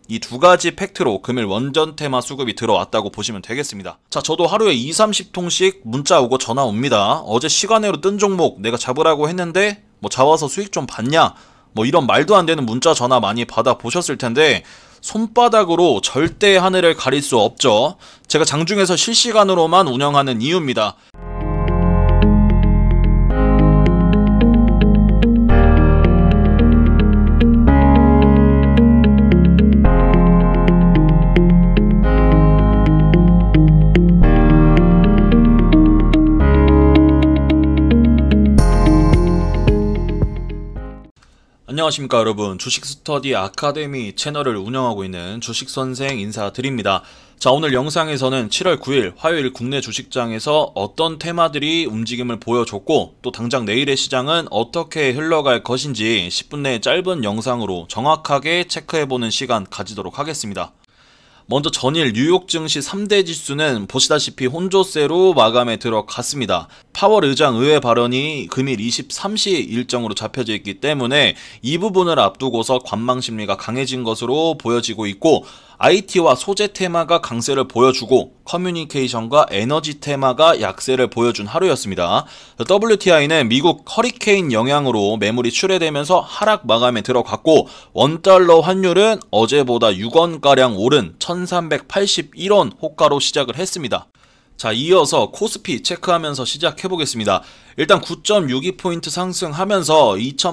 이 두 가지 팩트로 금일 원전 테마 수급이 들어왔다고 보시면 되겠습니다. 자, 저도 하루에 20-30통씩 문자 오고 전화 옵니다. 어제 시간외로 뜬 종목 내가 잡으라고 했는데 뭐 잡아서 수익 좀 봤냐? 뭐 이런 말도 안 되는 문자 전화 많이 받아 보셨을 텐데 손바닥으로 절대 하늘을 가릴 수 없죠. 제가 장중에서 실시간으로만 운영하는 이유입니다. 안녕하십니까 여러분, 주식스터디 아카데미 채널을 운영하고 있는 주식선생 인사드립니다. 자, 오늘 영상에서는 7월 9일 화요일 국내 주식장에서 어떤 테마들이 움직임을 보여줬고 또 당장 내일의 시장은 어떻게 흘러갈 것인지 10분 내 짧은 영상으로 정확하게 체크해보는 시간 가지도록 하겠습니다. 먼저 전일 뉴욕 증시 3대 지수는 보시다시피 혼조세로 마감에 들어갔습니다. 파월 의장 의회 발언이 금일 23시 일정으로 잡혀져 있기 때문에 이 부분을 앞두고서 관망 심리가 강해진 것으로 보여지고 있고, IT와 소재 테마가 강세를 보여주고 커뮤니케이션과 에너지 테마가 약세를 보여준 하루였습니다. WTI는 미국 허리케인 영향으로 매물이 출회되면서 하락 마감에 들어갔고, 원달러 환율은 어제보다 6원가량 오른 1381원 호가로 시작을 했습니다. 자, 이어서 코스피 체크하면서 시작해보겠습니다. 일단 9.62포인트 상승하면서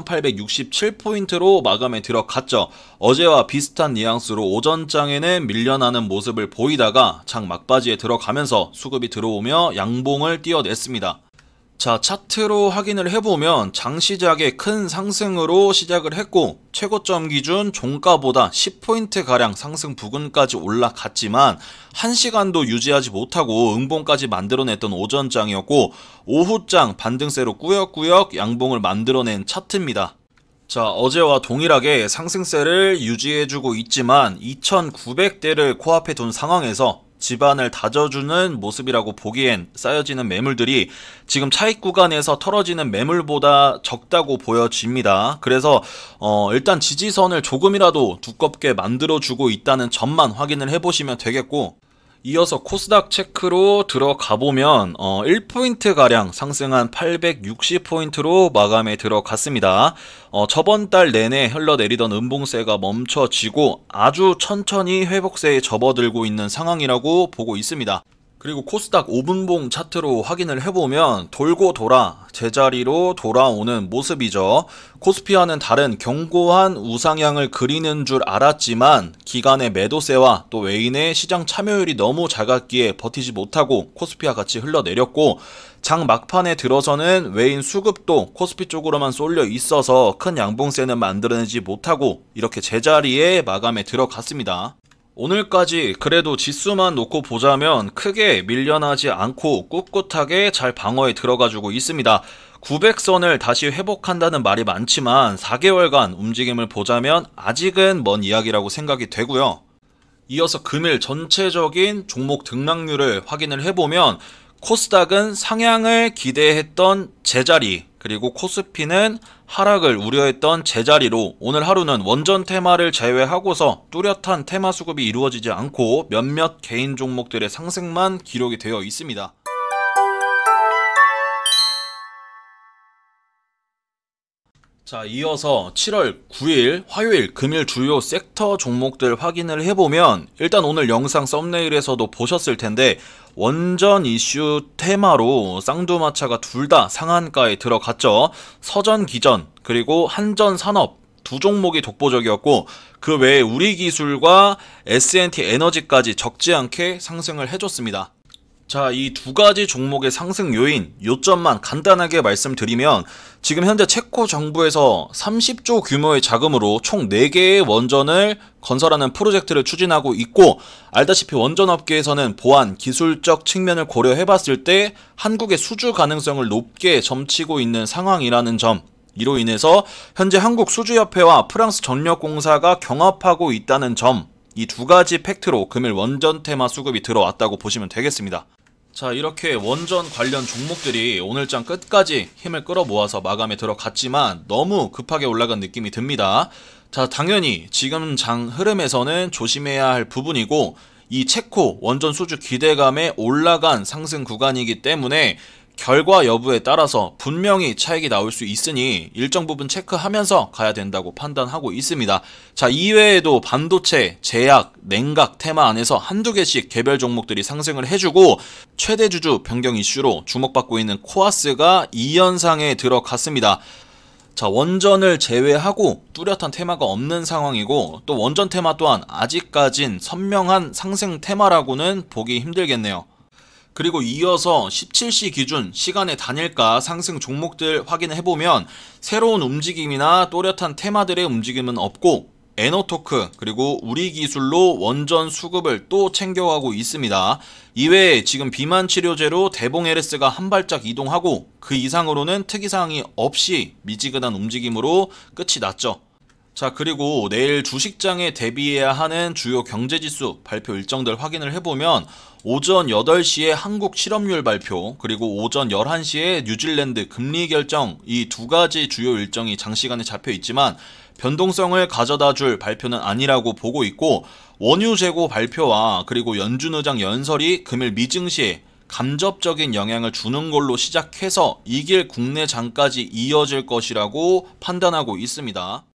2867포인트로 마감에 들어갔죠. 어제와 비슷한 뉘앙스로 오전장에는 밀려나는 모습을 보이다가 장 막바지에 들어가면서 수급이 들어오며 양봉을 띄어냈습니다. 자, 차트로 확인을 해보면 장시작의 큰 상승으로 시작을 했고 최고점 기준 종가보다 10포인트가량 상승 부근까지 올라갔지만 1시간도 유지하지 못하고 음봉까지 만들어냈던 오전장이었고, 오후장 반등세로 꾸역꾸역 양봉을 만들어낸 차트입니다. 자, 어제와 동일하게 상승세를 유지해주고 있지만 2900대를 코앞에 둔 상황에서 지반을 다져주는 모습이라고 보기엔 쌓여지는 매물들이 지금 차익 구간에서 털어지는 매물보다 적다고 보여집니다. 그래서 일단 지지선을 조금이라도 두껍게 만들어주고 있다는 점만 확인을 해보시면 되겠고, 이어서 코스닥 체크로 들어가보면 1포인트가량 상승한 860포인트로 마감에 들어갔습니다. 저번 달 내내 흘러내리던 음봉세가 멈춰지고 아주 천천히 회복세에 접어들고 있는 상황이라고 보고 있습니다. 그리고 코스닥 5분봉 차트로 확인을 해보면 돌고 돌아 제자리로 돌아오는 모습이죠. 코스피와는 다른 견고한 우상향을 그리는 줄 알았지만 기간의 매도세와 또 외인의 시장 참여율이 너무 작았기에 버티지 못하고 코스피와 같이 흘러내렸고, 장 막판에 들어서는 외인 수급도 코스피 쪽으로만 쏠려 있어서 큰 양봉세는 만들어내지 못하고 이렇게 제자리에 마감에 들어갔습니다. 오늘까지 그래도 지수만 놓고 보자면 크게 밀려나지 않고 꿋꿋하게 잘 방어에 들어가주고 있습니다. 900선을 다시 회복한다는 말이 많지만 4개월간 움직임을 보자면 아직은 먼 이야기라고 생각이 되고요. 이어서 금일 전체적인 종목 등락률을 확인을 해보면 코스닥은 상향을 기대했던 제자리, 그리고 코스피는 하락을 우려했던 제자리로 오늘 하루는 원전 테마를 제외하고서 뚜렷한 테마 수급이 이루어지지 않고 몇몇 개인 종목들의 상승만 기록이 되어 있습니다. 자, 이어서 7월 9일 화요일 금일 주요 섹터 종목들 확인을 해보면 일단 오늘 영상 썸네일에서도 보셨을 텐데 원전 이슈 테마로 쌍두마차가 둘 다 상한가에 들어갔죠. 서전기전 그리고 한전산업 두 종목이 독보적이었고, 그 외에 우리기술과 S&T 에너지까지 적지 않게 상승을 해줬습니다. 자, 이 두 가지 종목의 상승 요인, 요점만 간단하게 말씀드리면 지금 현재 체코 정부에서 30조 규모의 자금으로 총 4개의 원전을 건설하는 프로젝트를 추진하고 있고, 알다시피 원전업계에서는 보안, 기술적 측면을 고려해봤을 때 한국의 수주 가능성을 높게 점치고 있는 상황이라는 점, 이로 인해서 현재 한국수주협회와 프랑스전력공사가 경합하고 있다는 점, 이 두 가지 팩트로 금일 원전 테마 수급이 들어왔다고 보시면 되겠습니다. 자, 이렇게 원전 관련 종목들이 오늘장 끝까지 힘을 끌어모아서 마감에 들어갔지만 너무 급하게 올라간 느낌이 듭니다. 자, 당연히 지금 장 흐름에서는 조심해야 할 부분이고, 이 체코 원전 수주 기대감에 올라간 상승 구간이기 때문에 결과 여부에 따라서 분명히 차익이 나올 수 있으니 일정 부분 체크하면서 가야 된다고 판단하고 있습니다. 자, 이외에도 반도체, 제약, 냉각 테마 안에서 한두 개씩 개별 종목들이 상승을 해주고, 최대 주주 변경 이슈로 주목받고 있는 코아스가 2연상에 들어갔습니다. 자, 원전을 제외하고 뚜렷한 테마가 없는 상황이고, 또 원전 테마 또한 아직까진 선명한 상승 테마라고는 보기 힘들겠네요. 그리고 이어서 17시 기준 시간의 단일가 상승 종목들 확인해보면 새로운 움직임이나 또렷한 테마들의 움직임은 없고, 에너토크 그리고 우리기술로 원전 수급을 또 챙겨가고 있습니다. 이외에 지금 비만 치료제로 대봉 LS가 한 발짝 이동하고, 그 이상으로는 특이사항이 없이 미지근한 움직임으로 끝이 났죠. 자, 그리고 내일 주식장에 대비해야 하는 주요 경제지수 발표 일정들 확인을 해보면 오전 8시에 한국 실업률 발표, 그리고 오전 11시에 뉴질랜드 금리 결정, 이 두 가지 주요 일정이 장시간에 잡혀 있지만 변동성을 가져다 줄 발표는 아니라고 보고 있고, 원유 재고 발표와 그리고 연준 의장 연설이 금일 미증시에 간접적인 영향을 주는 걸로 시작해서 이 길 국내 장까지 이어질 것이라고 판단하고 있습니다.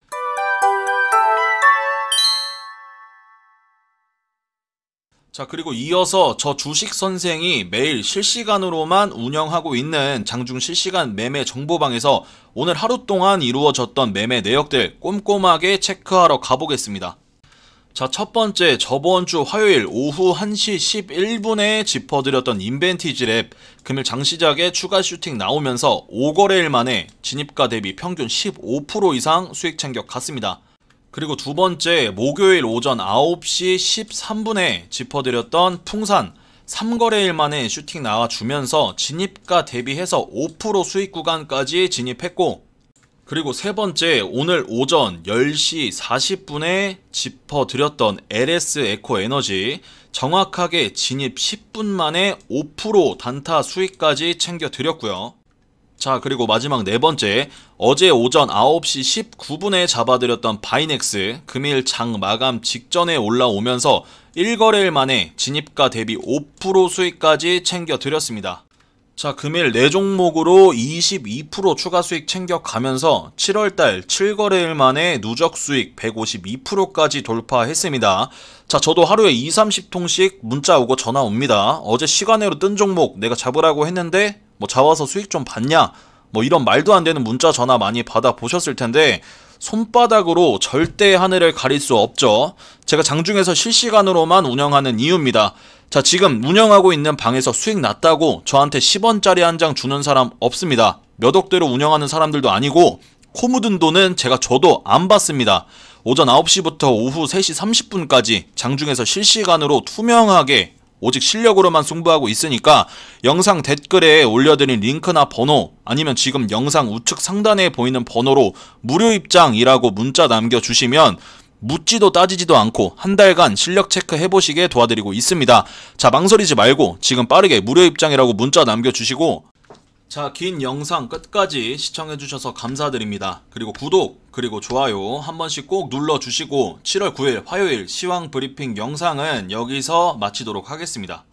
자, 그리고 이어서 저 주식 선생이 매일 실시간으로만 운영하고 있는 장중 실시간 매매 정보방에서 오늘 하루 동안 이루어졌던 매매 내역들 꼼꼼하게 체크하러 가보겠습니다. 자, 첫 번째, 저번 주 화요일 오후 1시 11분에 짚어드렸던 인벤티지랩, 금일 장시작에 추가 슈팅 나오면서 5거래일 만에 진입가 대비 평균 15% 이상 수익 챙겨 갔습니다. 그리고 두 번째, 목요일 오전 9시 13분에 짚어드렸던 풍산, 3거래일 만에 슈팅 나와주면서 진입가 대비해서 5% 수익 구간까지 진입했고, 그리고 세 번째, 오늘 오전 10시 40분에 짚어드렸던 LS 에코 에너지, 정확하게 진입 10분 만에 5% 단타 수익까지 챙겨드렸고요. 자, 그리고 마지막 네 번째, 어제 오전 9시 19분에 잡아드렸던 바이넥스, 금일 장 마감 직전에 올라오면서 1거래일 만에 진입가 대비 5% 수익까지 챙겨드렸습니다. 자, 금일 4종목으로 22% 추가 수익 챙겨가면서 7월달 7거래일 만에 누적 수익 152%까지 돌파했습니다. 자, 저도 하루에 20-30통씩 문자 오고 전화 옵니다. 어제 시간으로 뜬 종목 내가 잡으라고 했는데 잡아서 수익 좀 봤냐? 이런 말도 안 되는 문자 전화 많이 받아보셨을 텐데, 손바닥으로 절대 하늘을 가릴 수 없죠. 제가 장중에서 실시간으로만 운영하는 이유입니다. 자, 지금 운영하고 있는 방에서 수익 났다고 저한테 10원짜리 한 장 주는 사람 없습니다. 몇 억대로 운영하는 사람들도 아니고, 코 묻은 돈은 제가 줘도 안 받습니다. 오전 9시부터 오후 3시 30분까지 장중에서 실시간으로 투명하게 오직 실력으로만 승부하고 있으니까 영상 댓글에 올려드린 링크나 번호, 아니면 지금 영상 우측 상단에 보이는 번호로 무료 입장이라고 문자 남겨주시면 묻지도 따지지도 않고 한 달간 실력 체크 해보시게 도와드리고 있습니다. 자, 망설이지 말고 지금 빠르게 무료 입장이라고 문자 남겨주시고, 자, 긴 영상 끝까지 시청해주셔서 감사드립니다. 그리고 구독, 그리고 좋아요 한 번씩 꼭 눌러주시고 7월 9일 화요일 시황 브리핑 영상은 여기서 마치도록 하겠습니다.